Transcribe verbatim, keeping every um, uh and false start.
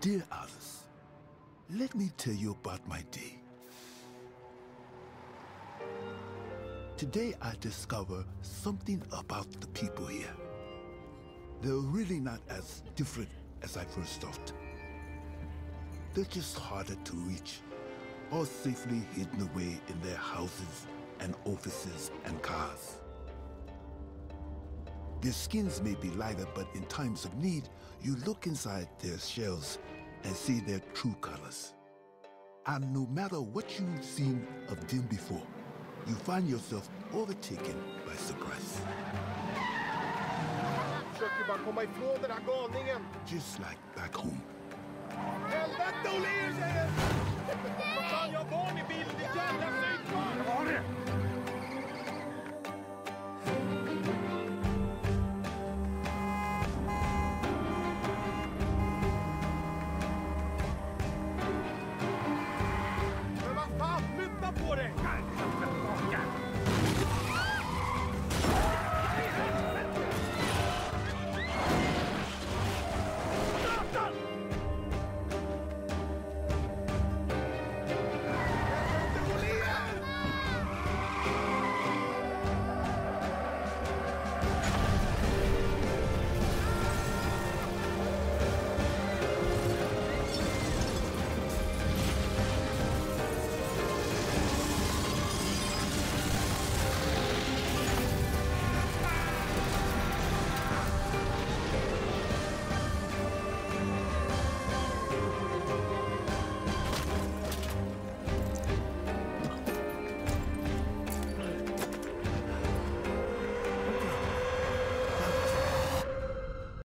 Dear Alice, let me tell you about my day. Today I discover something about the people here. They're really not as different as I first thought. They're just harder to reach, all safely hidden away in their houses and offices and cars. Their skins may be lighter, but in times of need, you look inside their shells and see their true colors. And no matter what you've seen of them before, you find yourself overtaken by surprise. Försöker bara komma ifrån den här galningen. Just like back home. Helvete, O'Lear säger! Vad fan, jag var i bilen, ditt jävla flygplan! Vad var det?